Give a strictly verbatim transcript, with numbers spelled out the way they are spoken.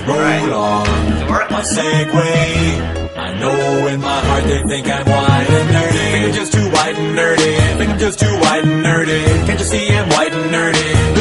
roll Right. on Does it work? my Segway. I know in my heart they think I'm white and nerdy. Think I'm just too white and nerdy. Think I'm just too white and nerdy. Can't you see I'm white and nerdy?